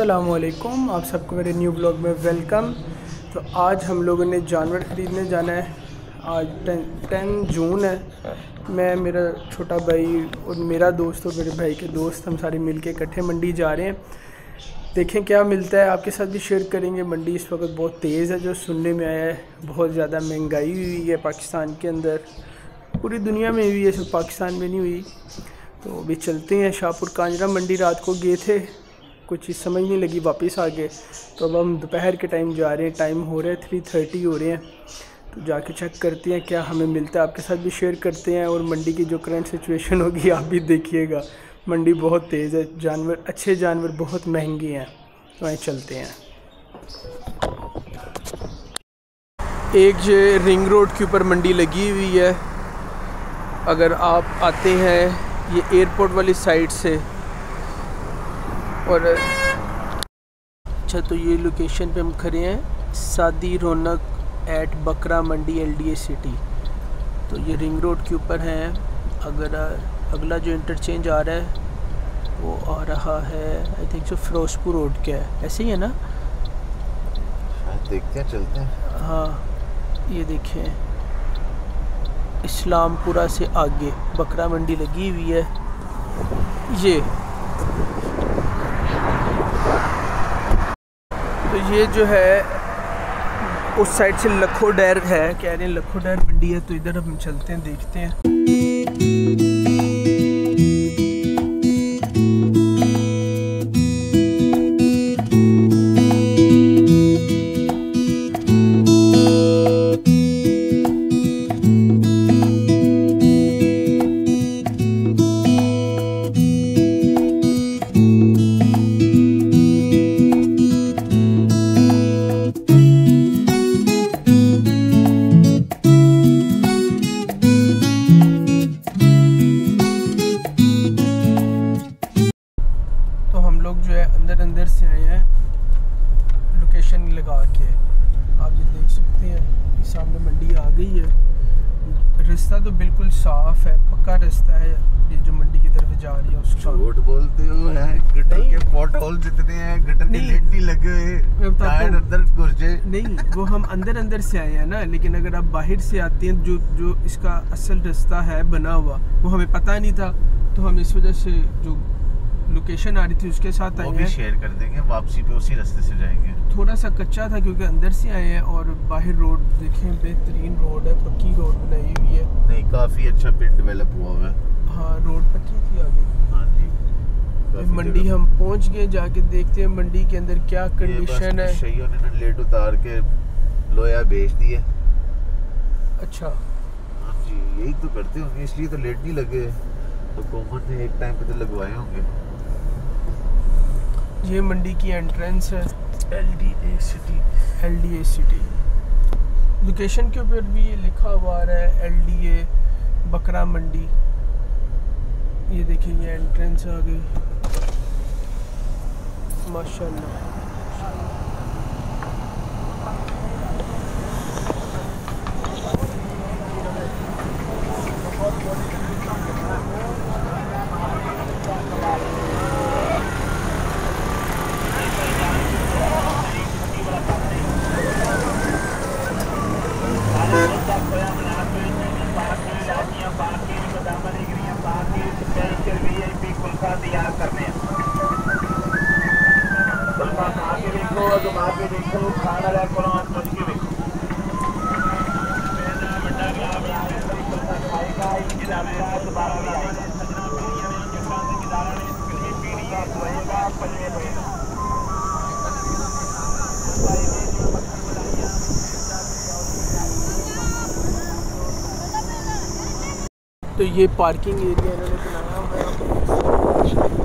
अस्सलामुअलैकुम, आप सबको मेरे न्यू ब्लॉग में वेलकम। तो आज हम लोगों ने जानवर ख़रीदने जाना है। आज 10 जून है। मैं, मेरा छोटा भाई और मेरा दोस्त और मेरे भाई के दोस्त, हम सारे मिलके इकट्ठे मंडी जा रहे हैं। देखें क्या मिलता है, आपके साथ भी शेयर करेंगे। मंडी इस वक्त बहुत तेज़ है, जो सुनने में आया है। बहुत ज़्यादा महंगाई हुई है पाकिस्तान के अंदर, पूरी दुनिया में हुई है, सिर्फ पाकिस्तान में नहीं हुई। तो अभी चलते हैं शाहपुर कांजरा मंडी। रात को गए थे, कुछ चीज़ समझ नहीं लगी, वापस आ गए। तो अब हम दोपहर के टाइम जा रहे हैं। टाइम हो रहा है 3:30 हो रहे हैं। तो जाके चेक करते हैं क्या हमें मिलता है, आपके साथ भी शेयर करते हैं। और मंडी की जो करंट सिचुएशन होगी आप भी देखिएगा। मंडी बहुत तेज़ है, जानवर, अच्छे जानवर बहुत महंगे हैं। तो आए चलते हैं। एक ये रिंग रोड के ऊपर मंडी लगी हुई है। अगर आप आते हैं ये एयरपोर्ट वाली साइड से, और अच्छा, तो ये लोकेशन पे हम खड़े हैं, सादी रौनक एट बकरा मंडी LDA सिटी। तो ये रिंग रोड के ऊपर हैं। अगर अगला जो इंटरचेंज आ रहा है वो आ रहा है, आई थिंक जो फिरोजपुर रोड का है, ऐसे ही है ना? देखते हैं, चलते हैं। हाँ, ये देखें, इस्लामपुरा से आगे बकरा मंडी लगी हुई है। ये तो ये जो है उस साइड से लखोडैर है, कह रहे हैं लखोडैर मंडी है। तो इधर हम चलते हैं, देखते हैं। अंदर से आए हैं लोकेशन लगा के। आप ये देख सकते हैं, ये सामने मंडी आ गई है। रास्ता तो बिल्कुल साफ है, पक्का रास्ता है। ये जो मंडी की तरफ जा रही है उसका झूठ बोलते हो हैं। गटर के पॉट होल जितने हैं, गटर के लेट नहीं लगे हुए, टायर अंदर घुस जाए। नहीं, वो हम अंदर से आए हैं ना। लेकिन अगर आप बाहर से आते हैं, जो इसका असल रास्ता है बना हुआ, वो हमें पता नहीं था। तो हम इस वजह से जो लोकेशन आ रही थी उसके साथ आए हैं। वो भी शेयर कर देंगे, वापसी पे उसी रास्ते से जाएंगे। थोड़ा सा कच्चा था क्योंकि अंदर से आए हैं। और बाहर रोड देखें, बेहतरीन रोड है, पक्की रोड बनाई हुई है। नहीं, काफ़ी अच्छा पिट डेवलप हुआ है। हाँ, रोड पक्की थी आगे। हाँ जी। मंडी हम पहुंच गए, जाके देखते हैं मंडी के अंदर क्या कंडीशन है। शैयों ने ना लेट उतार के लोया बेच दिए। अच्छा, हाँ जी, यही तो करते होंगे, इसलिए तो लेट नहीं लगे। तो हुकूमत ने एक टाइम पे तो लगवाए होंगे। ये मंडी की एंट्रेंस है, LDA सिटी। लोकेशन के ऊपर भी ये लिखा हुआ है LDA बकरा मंडी। ये देखिए, ये एंट्रेंस आ गई, माशाल्लाह। तो ये पार्किंग एरिया इन्होंने बनाया हुआ है।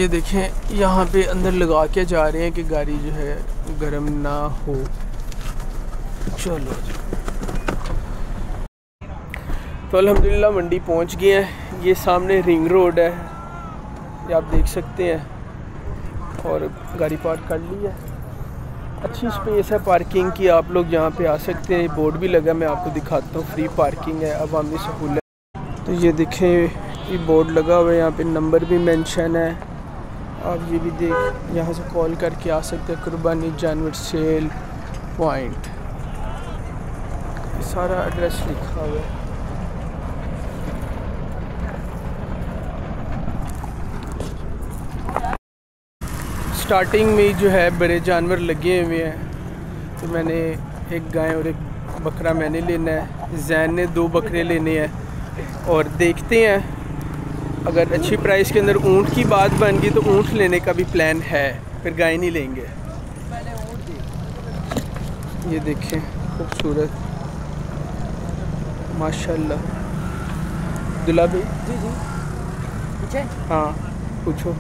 ये देखें यहाँ पे अंदर लगा के जा रहे हैं कि गाड़ी जो है गर्म ना हो। चलो तो अल्हम्दुलिल्लाह मंडी पहुँच गए हैं। ये सामने रिंग रोड है, ये आप देख सकते हैं, और गाड़ी पार्क कर ली है। अच्छी स्पेस है पार्किंग की, आप लोग यहाँ पे आ सकते हैं। बोर्ड भी लगा, मैं आपको दिखाता हूँ, फ्री पार्किंग है, अवामी सहूलत। तो ये देखें, ये बोर्ड लगा हुआ है, यहाँ पे नंबर भी मेंशन है। आप ये भी देख, यहाँ से कॉल करके आ सकते हैं। कुर्बानी जानवर सेल पॉइंट, सारा एड्रेस लिखा हुआ है। स्टार्टिंग में जो है बड़े जानवर लगे हुए हैं, तो मैंने एक गाय और एक बकरा मैंने लेना है। जैन ने 2 बकरे लेने हैं, और देखते हैं अगर अच्छी प्राइस के अंदर ऊँट की बात बन गई तो ऊँट लेने का भी प्लान है, फिर गाय नहीं लेंगे। ये देखें खूबसूरत माशाल्लाह। दुल्हा भाई जी जी पूछे? हाँ पूछो।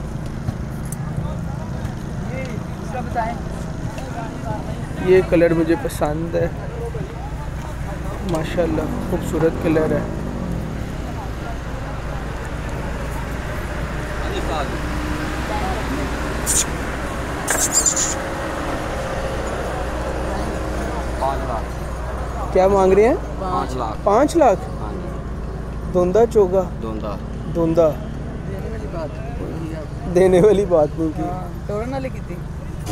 ये कलर मुझे पसंद है माशाल्लाह, खूबसूरत कलर है। क्या मांग रहे हैं? 5 लाख। 5 लाख? धोंदा चोगा? दोंदा धोंदा। देने वाली बात देने वाली बात नहीं की। तोड़न वाली की थी।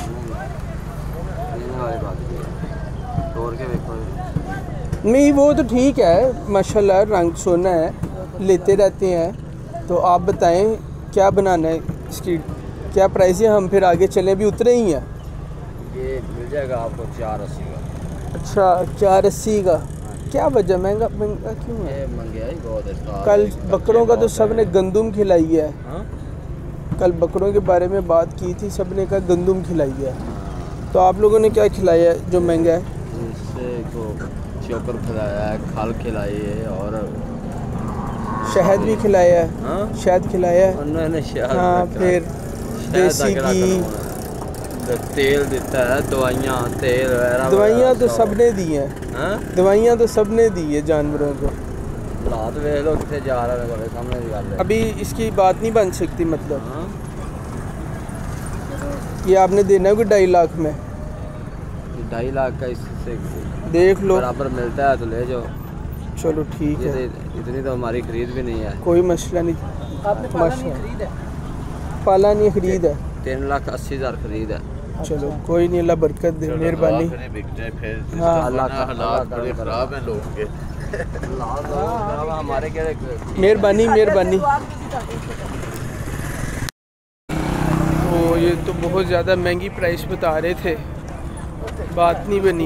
देने वाली बात की, तोड़ के देखो। नहीं वो तो ठीक है माशाल्लाह, रंग सोना है, लेते रहते हैं। तो आप बताएं क्या बनाना है, इसकी क्या प्राइस है? हम फिर आगे चलें, भी उतरे ही हैं। ये मिल जाएगा आपको 480 का। अच्छा 480 का? क्या वजह, महंगा महंगा क्यों है? ये महंगाई बहुत है। कल बकरों का तो सब ने गंदुम खिलाई है। हाँ? कल बकरों के बारे में बात की थी, सब ने कहा गंदुम खिलाई है। तो आप लोगों ने क्या खिलाया है जो महंगा है? इससे को चोकर खिलाया है, खल खिलाई है, और शहद भी खिलाया है। हाँ? शहद खिलाया है। उन्होंने शहद हाँ, फिर देसी घी, तेल देता है, दवाइयाँ, तेल वगैरह। दवाइयाँ तो सबने दी हैं। हाँ? दवाइयाँ तो सबने दी है जानवरों को। हालात देख लो कितने जा रहा है, सामने की गल है। अभी इसकी बात नहीं बन सकती मतलब। हाँ? ये आपने देना है कोई 2.5 लाख में? 2.5 लाख का इससे देख लो, बराबर मिलता है तो ले जाओ। चलो ठीक ये है, इतनी तो हमारी खरीद भी नहीं है। कोई मसला नहीं। आपने पाला नहीं खरीद है। 3,80,000 खरीद है। चलो कोई नहीं, अल्लाह बरकत दे, मेहरबानी। हाँ। हालात बड़े खराब हैं लोगों के। हमारे क्या मेहरबानी मेहरबानी। ओ ये तो बहुत ज़्यादा महंगी प्राइस बता रहे थे, बात नहीं बनी।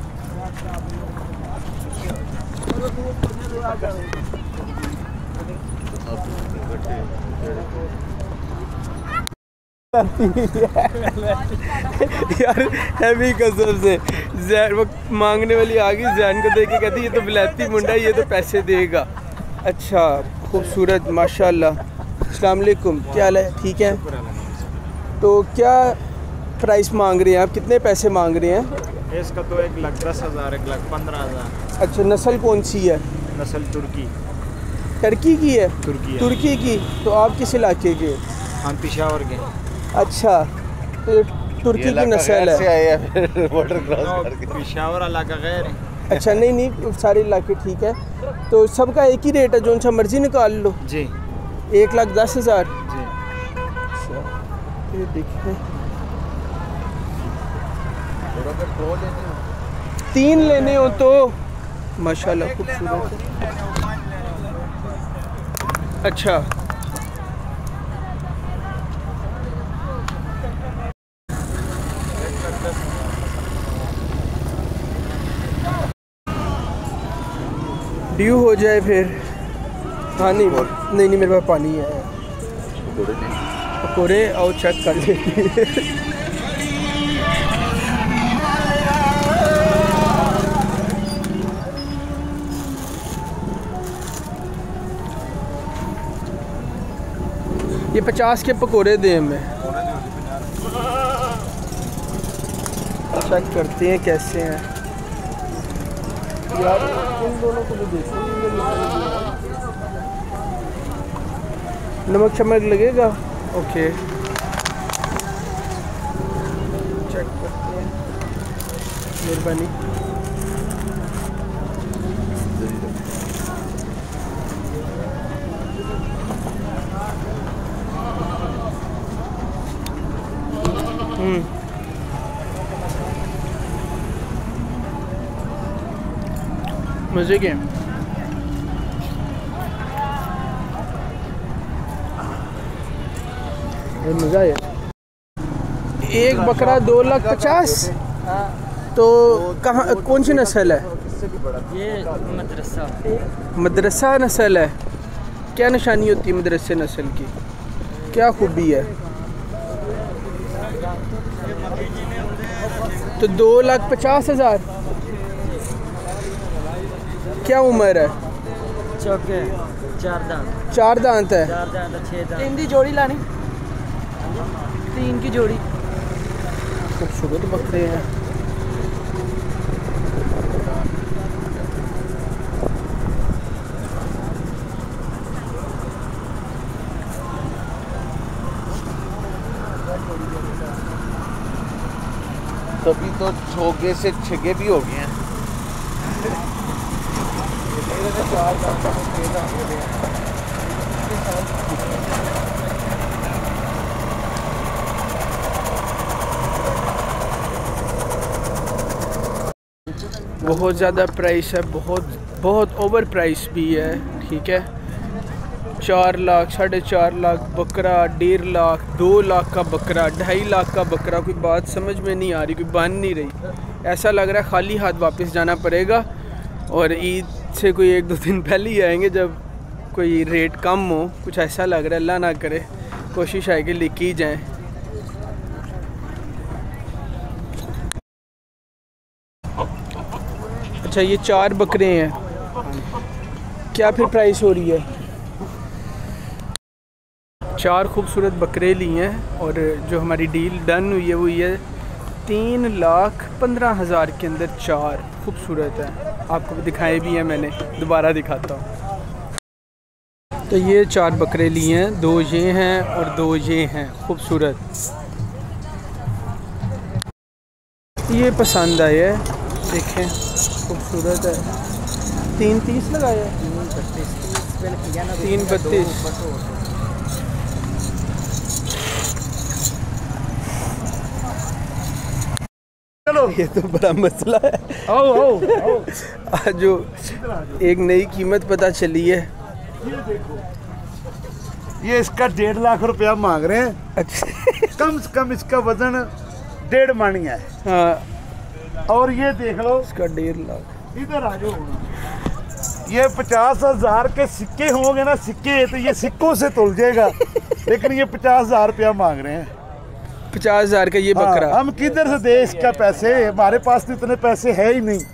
यार हैवी कसम से जैन वो मांगने वाली आ गई, जैन को देख के कहती ये तो विलायती मुंडा, ये तो पैसे देगा। अच्छा खूबसूरत माशाल्लाह। अस्सलाम वालेकुम, क्या हाल है? ठीक है। तो क्या प्राइस मांग रहे हैं आप, कितने पैसे मांग रहे हैं? इसका तो 1,10,000, 1,15,000। अच्छा नस्ल कौन सी है? नस्ल तुर्की। टर्की की है? तुर्की है। तुर्की की। तो आप किस इलाके के? हम पेशावर के। अच्छा तो ये तुर्की की नस्ल है। पेशावर इलाका गैर है। अच्छा नहीं नहीं सारे इलाके ठीक है। तो सबका एक ही रेट है, जो सा मर्जी निकाल लो? जी 1,10,000। जी। अच्छा ये देखिए 3 लेने हो तो माशाल्लाह खूबसूरत है। अच्छा ड्यू हो जाए फिर। हाँ नहीं नहीं नहीं मेरे पास पानी है। पकौड़े आओ चेक कर लेती। ये 50 के पकोड़े दे हमें। चेक करते हैं कैसे हैं यार, इन दोनों को भी देखेंगे। नमक शमक लगेगा? ओके, चेक करते हैं, मेहरबानी। मज़े के मज़ा आया। एक बकरा 2,50,000। तो कहाँ, कौन सी नस्ल है ये? मदरसा नस्ल है। क्या निशानी होती है मदरसे नस्ल की, क्या खूबी है? तो 2,50,000। क्या उम्र है? चौके 4 दांत। 4 दांत है। 4 दांत 6 दांत। 3 की जोड़ी लानी, 3 की जोड़ी। खूबसूरत बकरे हैं। तभी तो छोगे से छगे भी हो गए हैं। बहुत ज़्यादा प्राइस है, बहुत ओवर प्राइस भी है। ठीक है, 4 लाख 4.5 लाख बकरा, 1.5 लाख 2 लाख का बकरा, 2.5 लाख का बकरा। कोई बात समझ में नहीं आ रही, कोई बन नहीं रही। ऐसा लग रहा है खाली हाथ वापस जाना पड़ेगा, और ईद से कोई 1-2 दिन पहले ही आएंगे जब कोई रेट कम हो। कुछ ऐसा लग रहा है, अल्लाह ना करे, कोशिश है कि लेके ही जाएँ। अच्छा, ये 4 बकरे हैं, क्या फिर प्राइस हो रही है? 4 खूबसूरत बकरे लिए हैं, और जो हमारी डील डन हुई है वो ये 3,15,000 के अंदर 4 खूबसूरत है। आपको दिखाए भी हैं मैंने, दोबारा दिखाता हूँ। तो ये 4 बकरे लिए हैं, 2 ये हैं और 2 ये हैं खूबसूरत। ये पसंद आए है, देखें खूबसूरत है। 3,30 लगाया है, 3,32। चलो, ये तो बड़ा मसला है। आज जो एक नई कीमत पता चली है। ये देखो, ये इसका 1.5 लाख रुपया मांग रहे हैं। अच्छा, कम से कम इसका वजन 1.5 मण है। हाँ, और ये देख लो, इसका 1.5 लाख। इधर आ जाओ। ये 50,000 के सिक्के होंगे ना, सिक्के तो ये सिक्कों से तुल जाएगा। लेकिन ये 50,000 रुपया मांग रहे हैं। 50,000 का ये बकरा। हम किधर से दे इसका पैसे? हमारे पास तो इतने पैसे है ही नहीं।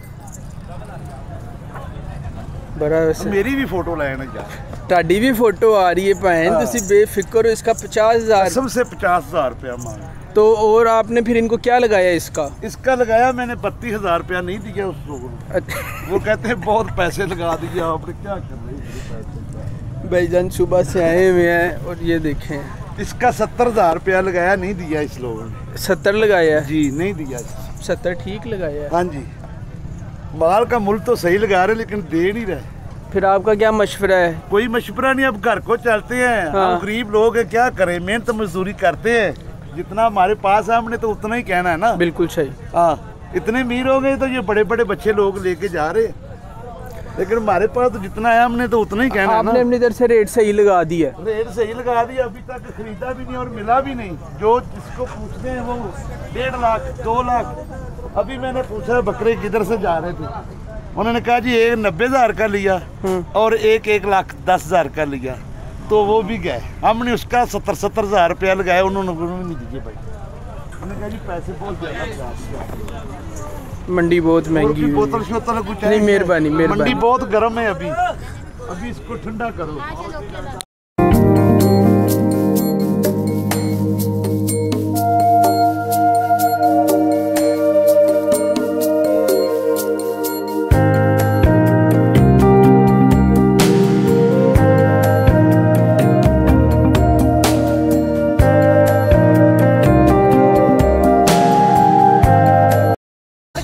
बड़ा वैसे मेरी भी फोटो लाए ना यार, ਤੁਹਾਡੀ भी फोटो आ रही है भैन, तुसी बेफिक्र हो। इसका 50,000 सबसे 50,000 रुपया मांगा। तो और आपने फिर इनको क्या लगाया इसका? इसका लगाया मैंने 32,000 रुपया नहीं दिया उस लोगों को। वो कहते हैं बहुत पैसे लगा दिए आपने, क्या कर रहे हैं? भाईजान सुबह से आए हुए हैं, और ये देखें इसका 70,000 रुपया लगाया, नहीं दिया इस लोगों ने। 70 लगाया है जी, नहीं दिया। 70 ठीक लगाया है। हाँ जी, माल का मूल्य तो सही लगा रहे लेकिन दे नहीं रहे। फिर आपका क्या मशवरा है? कोई मशवरा नहीं, अब घर को चलते हैं। हाँ। हम गरीब लोग हैं, क्या करें, मेहनत मजदूरी करते हैं। जितना हमारे पास है हमने तो उतना ही कहना है ना। बिल्कुल सही। हाँ, इतने अमीर हो गए तो ये बड़े बड़े बच्चे लोग लेके जा रहे हैं, लेकिन हमारे पास तो जितना है हमने तो उतना ही कहना है ना। आपने अपनी तरफ से रेट सही लगा दिया? रेट सही लगा दिया, अभी तक खरीदा भी नहीं और मिला भी नहीं। जो जिसको पूछते हैं वो 1.5 लाख 2 लाख। अभी मैंने पूछा बकरे किधर से जा रहे थे, उन्होंने कहा जी एक 90,000 का लिया और एक 1,10,000 का लिया, तो वो भी गए। हमने उसका 70,000 रुपया लगाया, उन्होंने नहीं दिए भाई। उन्होंने कहा जी पैसे बहुत ज्यादा, मंडी बहुत महंगी हुई बोतल शोतल कुछ नहीं। मेहरबानी मेहरबानी। मंडी बहुत गर्म है अभी इसको ठंडा करो।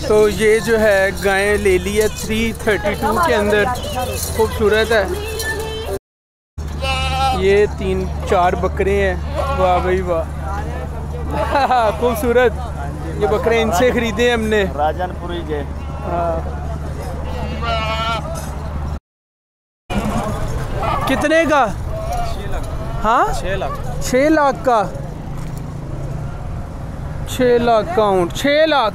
तो ये जो है गाय ले ली है 332 के अंदर, खूबसूरत है। ये 3-4 बकरे हैं, वाह भाई वाह, खूबसूरत। ये बकरे इनसे ख़रीदे हमने, राजनपुरी के। हाँ। कितने का? हाँ 6 लाख। 6 लाख का, 6 लाख काउंट, 6 लाख।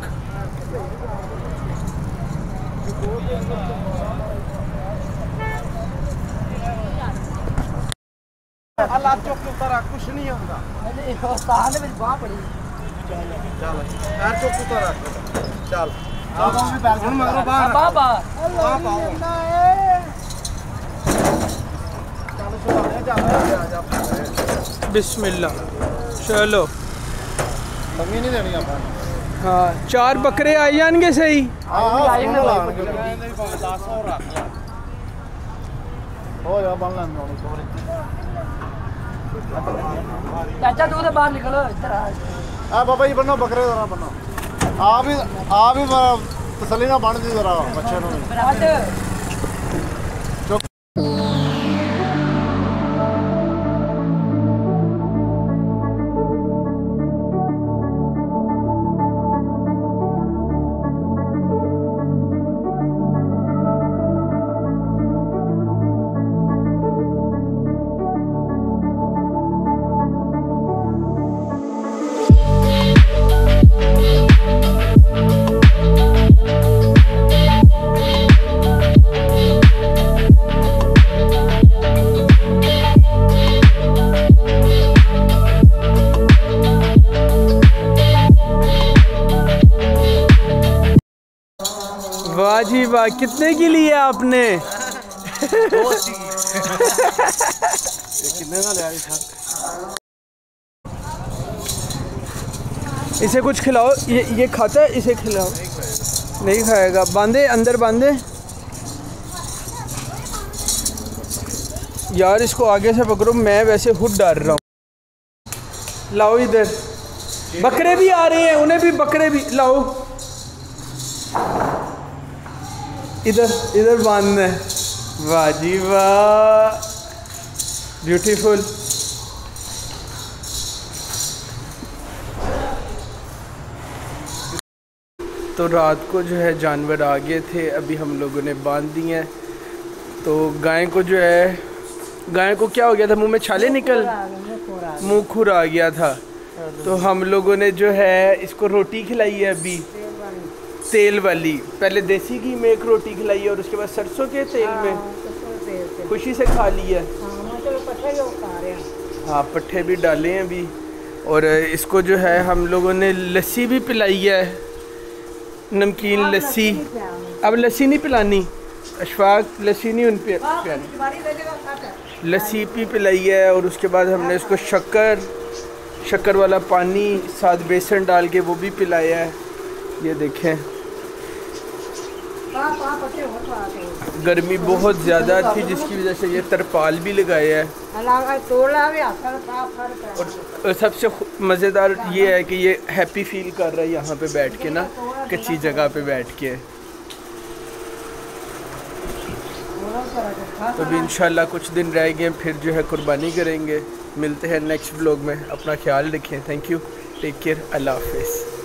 अल्लाह चौक के ऊपर कुछ नहीं होगा। उस्ताद ने मेरी बाह पड़ी। चल पैर चौक के ऊपर चल। अब हम भी बैलकनी मारो बाहर। बाबा बिस्मिल्लाह, चलो। कमी नहीं देनी अपन। हाँ 4 बकरे आ जाएंगे सही। चाचा तू तो बाहर निकलो, इधर आ। बाबा जी बनो, बकरे जरा बनो। आप भी तसली ना बन दी जरा बच्चे नु। वाह जी वाह, कितने की ली है आपने? कितने का लिया था? इसे कुछ खिलाओ, ये खाता है, इसे खिलाओ। नहीं खाएगा, बांधे अंदर बांधे। यार इसको आगे से पकड़ो, मैं वैसे खुद डर रहा हूँ। लाओ इधर, बकरे भी आ रहे हैं, उन्हें भी बकरे भी लाओ। इधर बांधना है। वाह जी वाह, ब्यूटीफुल। तो रात को जो है जानवर आ गए थे, अभी हम लोगों ने बांध दिए हैं। तो गाय को जो है, गाय को क्या हो गया था, मुंह में छाले निकल, मुंह खुर आ गया था। तो हम लोगों ने जो है इसको रोटी खिलाई है अभी, तेल वाली। पहले देसी घी में एक रोटी खिलाई है और उसके बाद सरसों के तेल में खुशी से खा ली है। हाँ पट्ठे भी डाले हैं अभी। और इसको जो है हम लोगों ने लस्सी भी पिलाई है, नमकीन लस्सी। अब लस्सी नहीं पिलानी, अशफाक लस्सी नहीं उन पे पिलानी, लस्सी भी पिलाई है। और उसके बाद हमने इसको शक्कर वाला पानी साथ बेसन डाल के वो भी पिलाया है। ये देखें, गर्मी बहुत ज़्यादा थी जिसकी वजह से ये तरपाल भी लगाया है। और सबसे मज़ेदार ये है कि ये हैप्पी फील कर रहा है यहाँ पे बैठ के ना, कच्ची जगह पे बैठ के। तो अभी इंशाल्लाह कुछ दिन रह गए, फिर जो है कुर्बानी करेंगे। मिलते हैं नेक्स्ट व्लॉग में, अपना ख्याल रखें। थैंक यू, टेक केयर, अल्लाह हाफिज़।